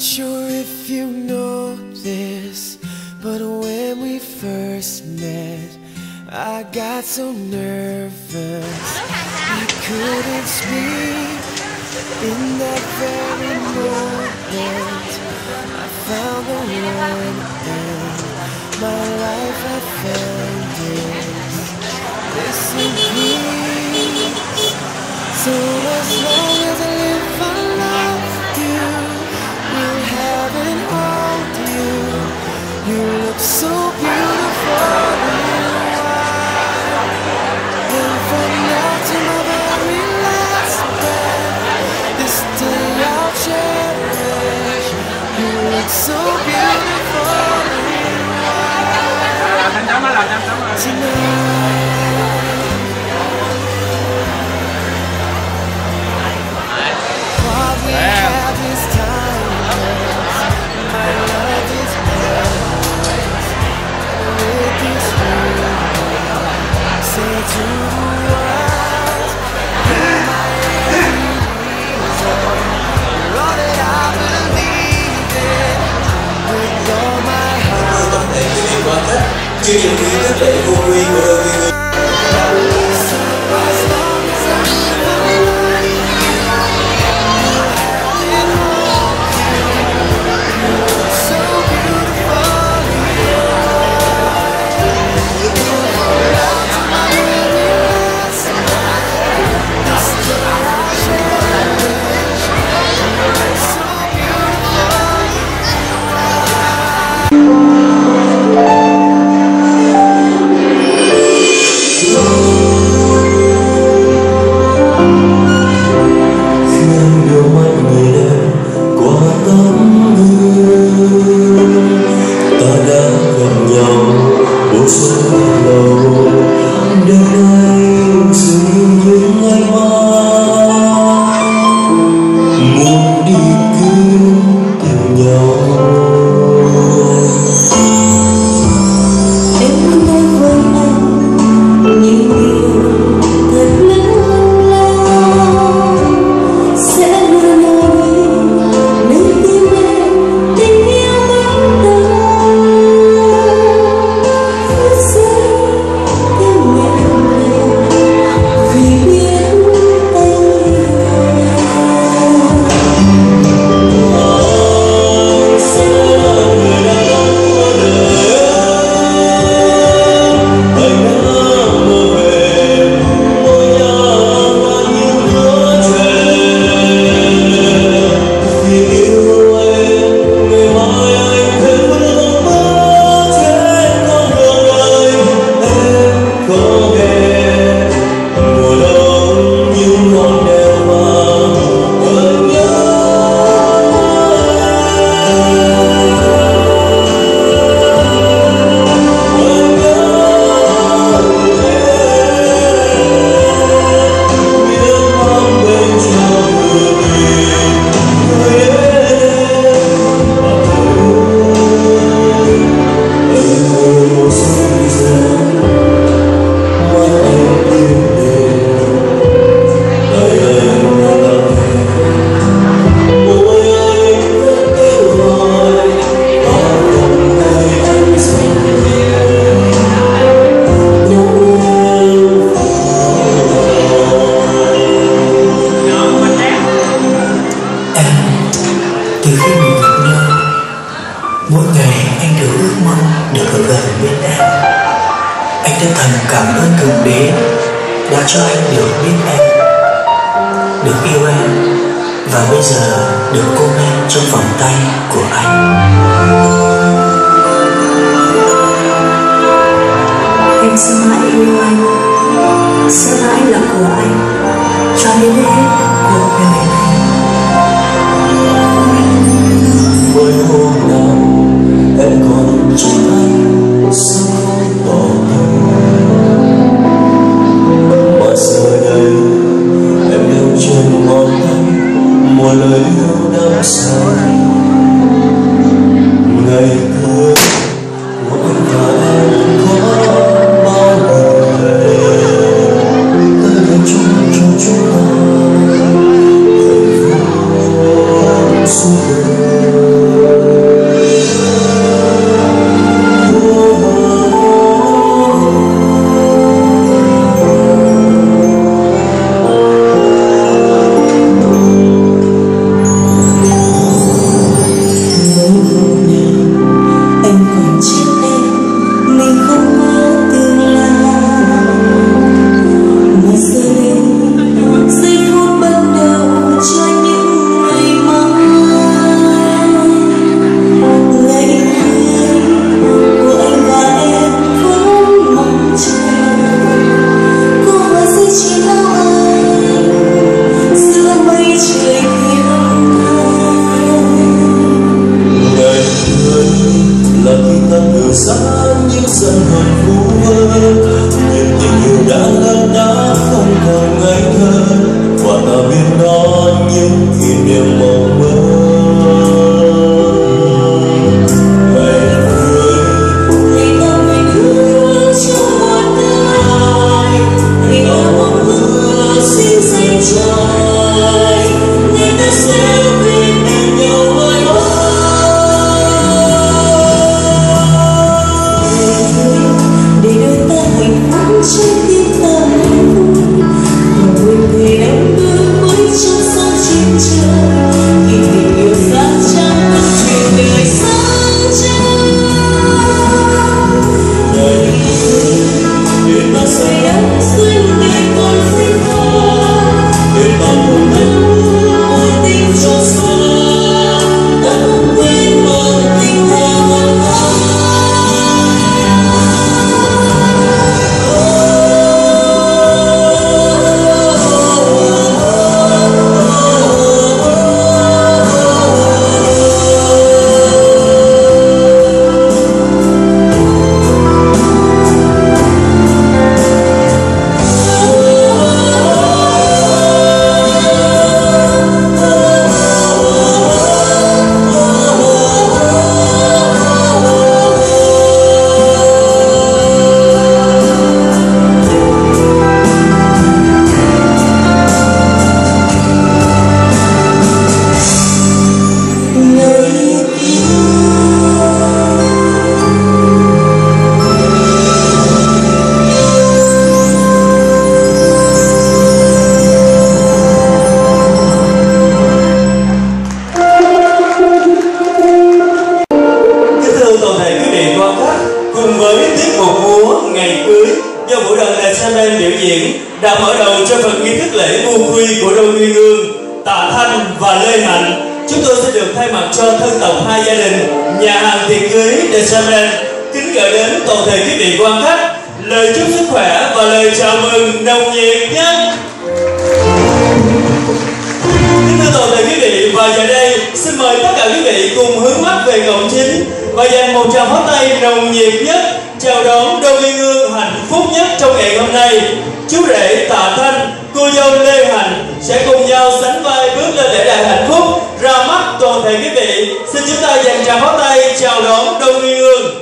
sure if you know this, but when we first met, I got so nervous I couldn't speak. In that very moment, I found the one, and my life I found this peace. So as long as I live, I love you, will have and hold you. You look so beautiful in white, and from now to my very last breath, this day I'll cherish. You look so beautiful in white tonight. What we have is timeless. My love is endless. With this ring, say to the world, you're my every reason. You're all that I believe in, with all my heart. Chương trình quý rất là vui của đơn vị. đã mở đầu cho phần nghi thức lễ vu quy của đôi uyên ương Tạ Thanh và Lê Hạnh. Chúng tôi sẽ được thay mặt cho thân tộc hai gia đình nhà hàng tiệc cưới Desamen kính gửi đến toàn thể quý vị quan khách lời chúc sức khỏe và lời chào mừng nồng nhiệt nhất. Kính thưa toàn thể quý vị, và giờ đây xin mời tất cả quý vị cùng hướng mắt về cổng chính và dành một tràng pháo tay nồng nhiệt nhất chào đón đôi uyên ương hạnh phúc nhất trong ngày hôm nay. Chú rể Tạ Thanh, cô dâu Lê Hạnh sẽ cùng nhau sánh vai bước lên lễ đài hạnh phúc. Ra mắt toàn thể quý vị, xin chúng ta dành tràng pháo tay chào đón đôi uyên ương.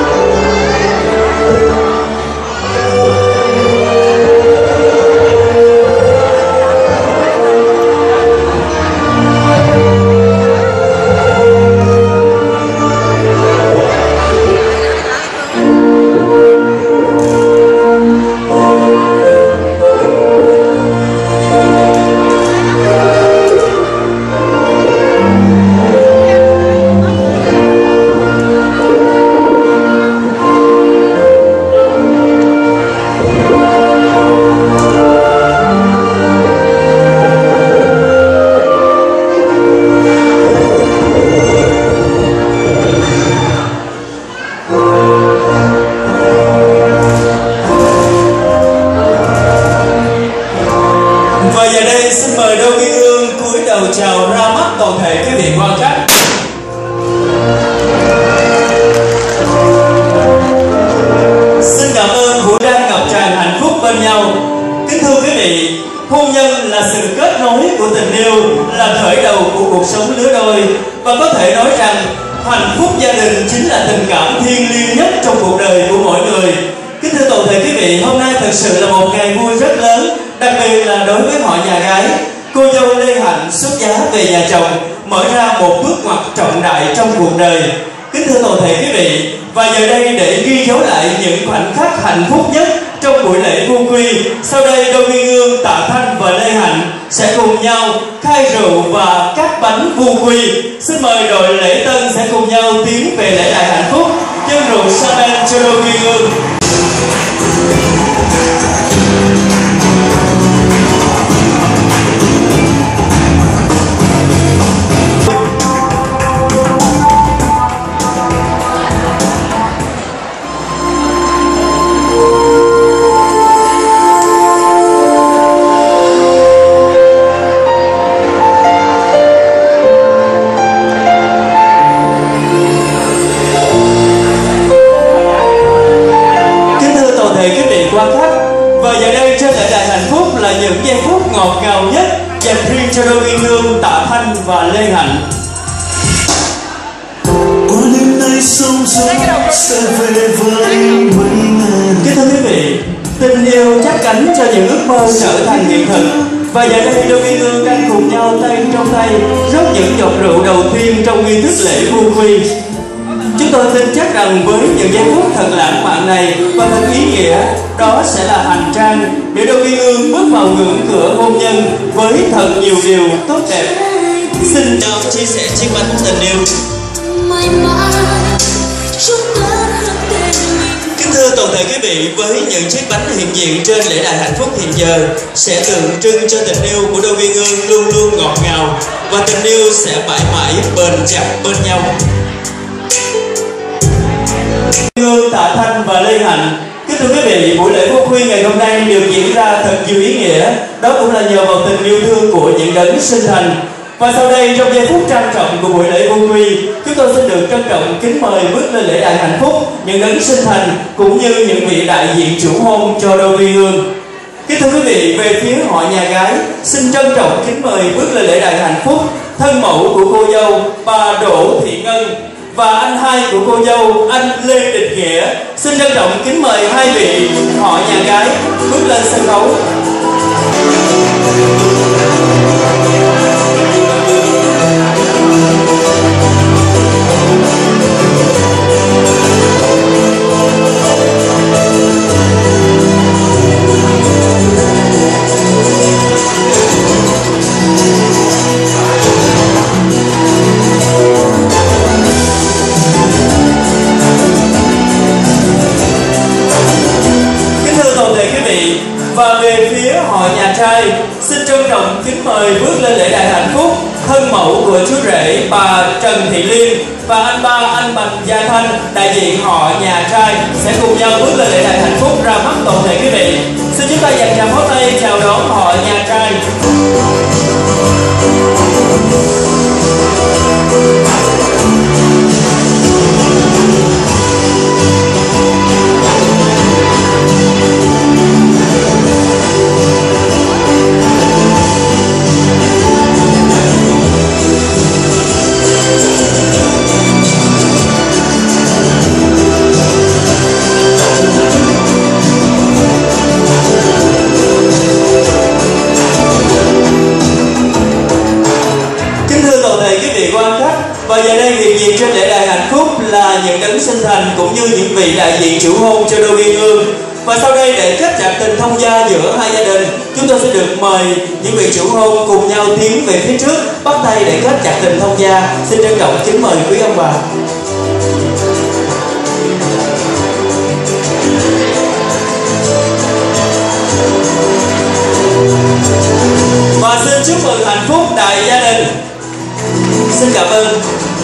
Chào ra mắt toàn thể quý vị quan khách. Xin cảm ơn buổi đang ngập tràn hạnh phúc bên nhau. Kính thưa quý vị, hôn nhân là sự kết nối của tình yêu, là khởi đầu của cuộc sống lứa đôi, và có thể nói rằng hạnh phúc gia đình chính là tình cảm thiêng liêng nhất trong cuộc đời của mỗi người. Kính thưa toàn thể quý vị, hôm nay thật sự là một ngày vui rất lớn, đặc biệt là đối với họ nhà gái. Cô dâu Lê Hạnh xuất giá về nhà chồng, mở ra một bước ngoặt trọng đại trong cuộc đời. Kính thưa toàn thể quý vị, và giờ đây để ghi dấu lại những khoảnh khắc hạnh phúc nhất trong buổi lễ vu quy, sau đây đôi uyên ương Tạ Thanh và Lê Hạnh sẽ cùng nhau khai rượu và cắt bánh vu quy. Xin mời đội lễ tân sẽ cùng nhau tiến về lễ đài hạnh phúc, dâng rượu Champagne cho đôi uyên ương. Và giờ đây trên lễ đài hạnh phúc là những giây phút ngọt ngào nhất dành riêng cho đôi uyên ương Tạ Thanh và Lê Hạnh. Kính thưa quý vị, tình yêu chắp cánh cho những ước mơ trở thành hiện thực. Và giờ đây đôi uyên ương đang cùng nhau tay trong tay rót những giọt rượu đầu tiên trong nghi thức lễ vu quy. Chúng tôi tin chắc rằng với những giây phút thật lãng mạn này và thật ý nghĩa, đó sẽ là hành trang để đôi uyên ương bước vào ngưỡng cửa hôn nhân với thật nhiều điều tốt đẹp. Xin nhau chia sẻ chiếc bánh tình yêu. Kính thưa toàn thể quý vị, với những chiếc bánh hiện diện trên lễ đài hạnh phúc hiện giờ sẽ tượng trưng cho tình yêu của đôi uyên ương luôn luôn ngọt ngào, và tình yêu sẽ mãi mãi bền chặt bên nhau. Ương Tạ Thanh và Lê Hạnh, kính thưa quý vị, buổi lễ vu quy ngày hôm nay được diễn ra thật nhiều ý nghĩa. Đó cũng là nhờ vào tình yêu thương của những đấng sinh thành. Và sau đây trong giây phút trang trọng của buổi lễ vu quy, chúng tôi xin được trân trọng kính mời bước lên lễ đài hạnh phúc những đấng sinh thành cũng như những vị đại diện chủ hôn cho đôi uyên ương. Kính thưa quý vị, về phía họ nhà gái, xin trân trọng kính mời bước lên lễ đài hạnh phúc thân mẫu của cô dâu bà Đỗ Thị Ngân và anh hai của cô dâu anh Lê Đình Nghĩa. Xin trân trọng kính mời hai vị họ nhà gái bước lên sân khấu. Và về phía Trần Thị Liên và anh ba anh Bành Gia Thanh, đại diện họ nhà trai sẽ cùng nhau bước lên lễ đài hạnh phúc ra mắt toàn thể quý vị. Xin chúng ta dành tràng pháo tay chào đón họ nhà trai. Và giờ đây hiện diện trên lễ đài hạnh phúc là những đấng sinh thành cũng như những vị đại diện chủ hôn cho đôi uyên ương. Và sau đây để kết chặt tình thông gia giữa hai gia đình, chúng tôi sẽ được mời những vị chủ hôn cùng nhau tiến về phía trước, bắt tay để kết chặt tình thông gia. Xin trân trọng kính mời quý ông bà. Và xin chúc mừng hạnh phúc đại gia đình. Xin cảm ơn.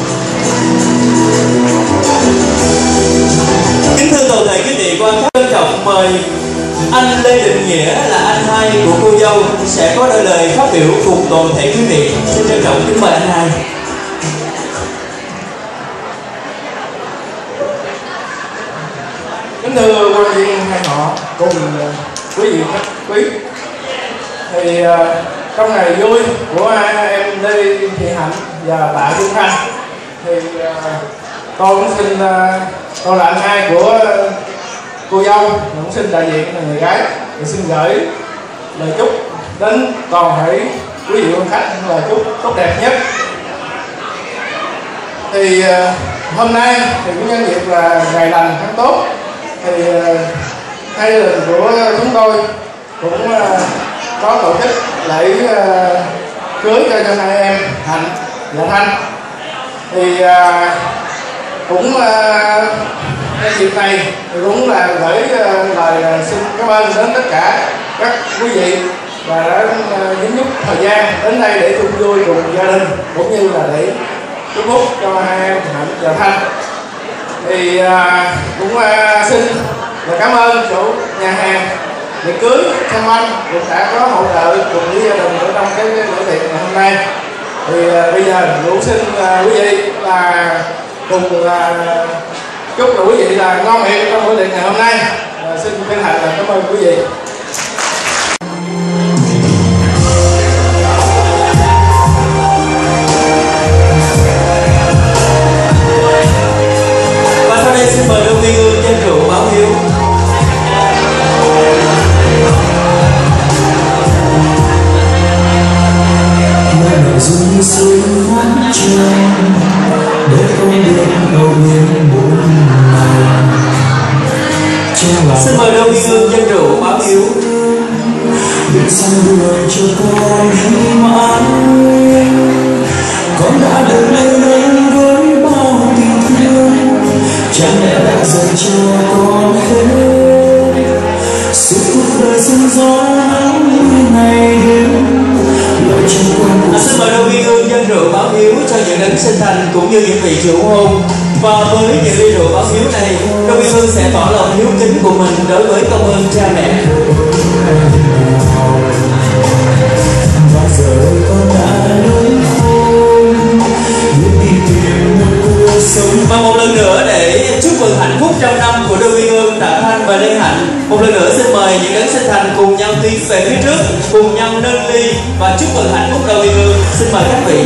Kính thưa toàn thể quý vị quan khách, trân trọng mời anh Lê Đình Nghĩa là anh hai của cô dâu sẽ có đôi lời phát biểu cùng toàn thể quý vị. Xin trân trọng kính mời anh hai. Kính thưa quan viên hai họ cùng quý vị khách quý, thì trong ngày vui của hai em Lê Thị Hạnh và Tạ Trung Thanh thì tôi cũng xin, tôi là anh hai của cô dâu, cũng xin đại diện là người gái thì xin gửi lời chúc đến toàn thể quý vị quan khách, lời chúc tốt đẹp nhất. Thì hôm nay thì cũng nhân dịp là ngày lành tháng tốt, thì hai gia đình của chúng tôi cũng có tổ chức lễ cưới cho hai em Hạnh và Thanh. Thì cũng cái dịp này thì cũng là gửi lời xin cảm ơn đến tất cả các quý vị và đã nhấn nhúc thời gian đến đây để chung vui cùng gia đình, cũng như là để chúc phúc cho hai em Hạnh và Thanh. Thì cũng xin và cảm ơn chủ nhà hàng tiệc cưới Thanh Anh cũng đã có hỗ trợ cùng với gia đình ở trong cái bữa tiệc ngày hôm nay. Thì bây giờ cũng xin quý vị là cùng chúc quý vị là ngon miệng trong bữa tiệc ngày hôm nay. Xin chân thành là cảm ơn quý vị. Và sau đây xin mời đôi uyên ương dân rượu báo hiếu. Dung suối mắt trăng để không biết đâu biết buồn lòng. Xin mời đôi uyên ương dân rượu báo hiếu. Biết sao người cho con đi mãi, con đã được lên lên với bao tình thương, cha mẹ đã dành cho con hết suốt cuộc đời sương gió nắng ngày đêm. Xin mời đôi uyên ương dân rượu báo hiếu cho những đấng sinh thành cũng như những vị chủ hôn. Và với những ly rượu báo hiếu này, đôi uyên ương sẽ tỏ lòng hiếu kính của mình đối với công ơn cha mẹ. Và giờ con đã lớn khôn, biết đi tìm một cuộc sống. Và một lần nữa để chúc mừng hạnh phúc trong năm của đôi uyên ương Tạ Thanh và Lê Hạnh, một lần nữa xin mời những đấng sinh thành cùng nhau tiến về phía trước, cùng nhau nâng ly và chúc mừng hạnh phúc đôi uyên ương. Xin mời các vị.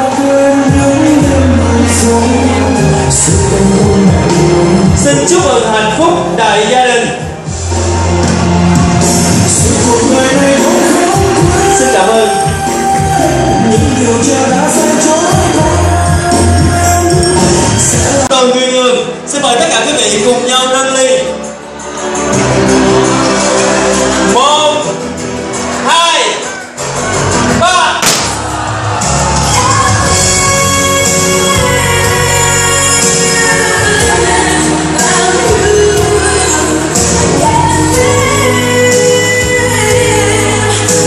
Xin chúc mừng hạnh phúc đại gia đình. Xin cảm ơn. Đôi uyên ương xin mời tất cả quý vị cùng nhau nâng ly. 1, 2, 3.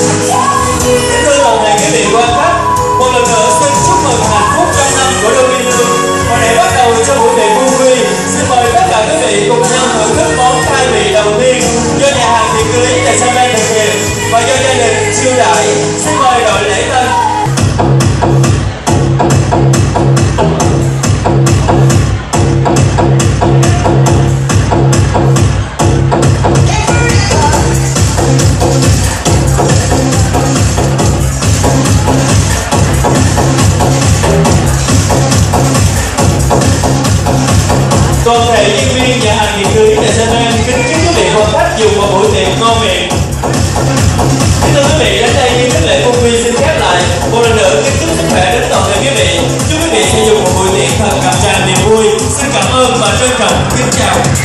Thưa toàn thể quý vị quan khách, một lần nữa xin chúc mừng hạnh phúc trong năm của đôi uyên ương cùng nhau thưởng thức món khai vị đầu tiên do nhà hàng tiệc cưới tại Sân Bay thực hiện và do gia đình siêu đại. Xin mời đội lễ tân. Toàn thể nhân viên nhà hàng tiệc cưới tại Sân Bay kính chúc quý vị và khách dùng một buổi tiệc ngon miệng. Kính thưa quý vị, đến đây như các lễ công viên xin khép lại. Một lần nữa kính chúc sức khỏe đến toàn thể quý vị. Chúc quý vị sẽ dùng một buổi tiệc thật ngập tràn niềm vui. Xin cảm ơn và trân trọng kính chào.